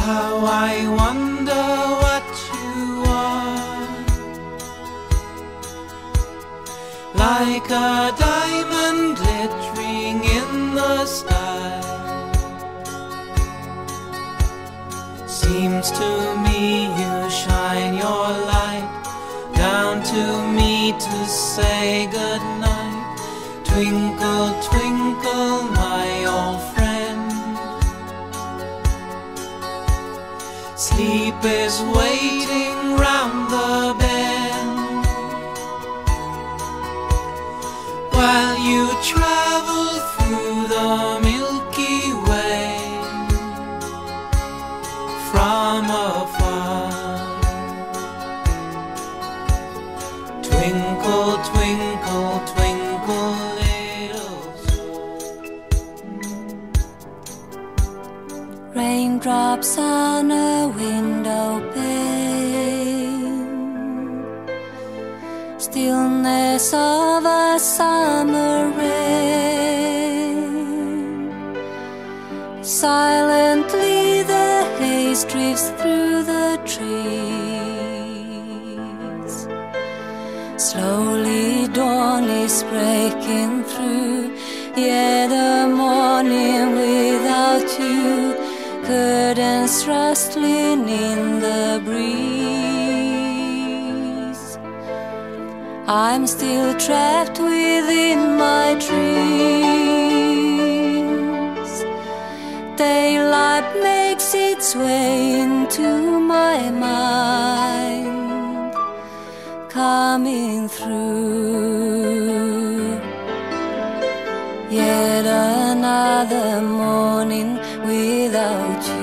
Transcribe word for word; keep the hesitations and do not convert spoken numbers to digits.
How I wonder what you are, like a diamond glittering in the sky. Seems to me you shine your light down to me to say good night. Twinkle, twinkle, my old friend, sleep is waiting round the bend, while you travel through the Milky Way from afar. Twinkle, twinkle, twinkle, little star. Raindrops on a window pane, stillness of a summer rain. Silently the haze drifts through the trees. Slowly dawn is breaking through, yet a morning without you. Curtains rustling in the breeze. I'm still trapped within my dreams. Daylight makes its way into my mind, coming through. Yet another morning without you.